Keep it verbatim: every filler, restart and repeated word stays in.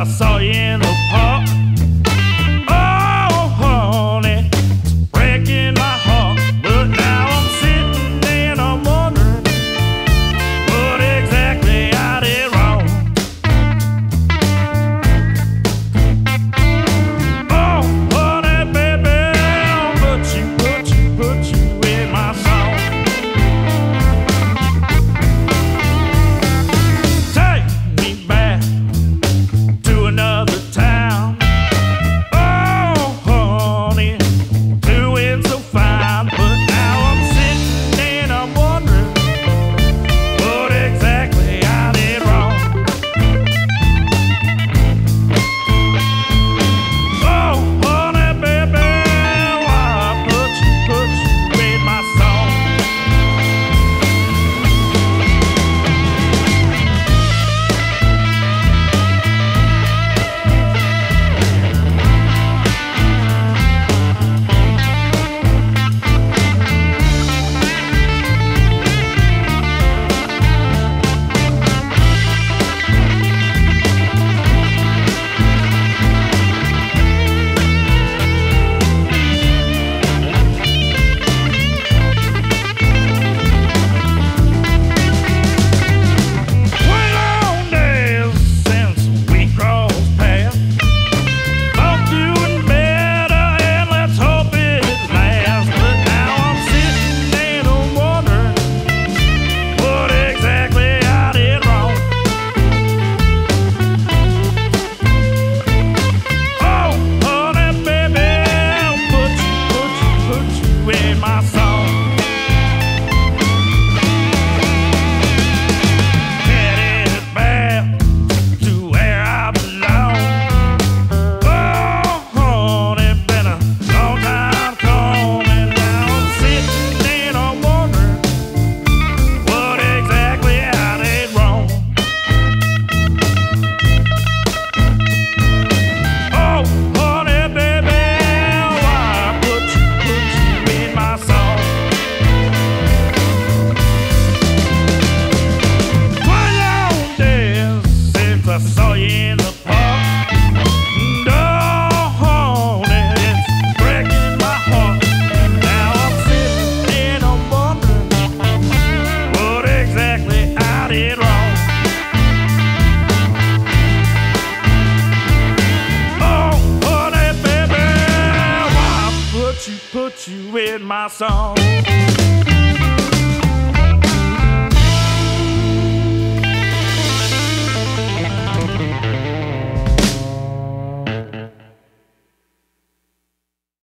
I saw you in the park. Oh, honey, it's breaking my heart. But now I'm sitting and I'm wondering what exactly I did wrong. Oh, honey, baby, I'll put you, put you, put you in my song. Take me back to another town. Oh, honey, doing so fine. But now I'm sitting and I'm wondering what exactly I did wrong. Oh, honey, baby, why I put you, put you in my song. In my song, headed back to where I belong. Oh, honey, been a long time coming. Now I'm sitting and I'm wondering what exactly I did wrong. Oh, honey, baby, why I put you, put you in my song. One long days since I saw you in the park. And oh, honey, it's breaking my heart. Now I'm sitting and I'm wondering what exactly I did wrong. Oh, honey, baby, why I put you, put you in my song.